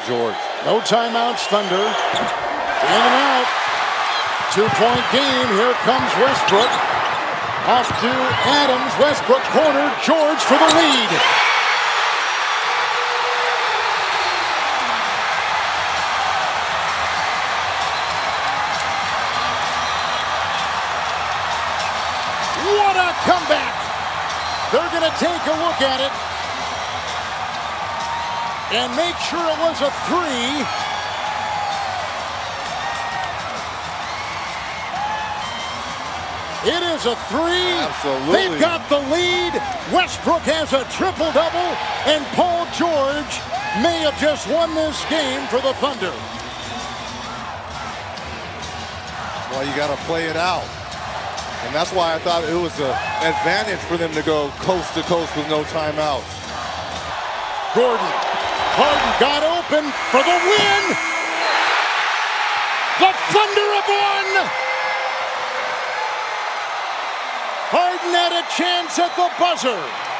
George. No timeouts, Thunder. In and out. 2-point game. Here comes Westbrook. Off to Adams. Westbrook corner. George for the lead. What a comeback. They're going to take a look at it and make sure it was a three. It is a three. Absolutely. They've got the lead. Westbrook has a triple-double, and Paul George may have just won this game for the Thunder. Well, you got to play it out. And that's why I thought it was an advantage for them to go coast to coast with no timeouts. Gordon. Harden got open for the win. The Thunder have won. Harden had a chance at the buzzer.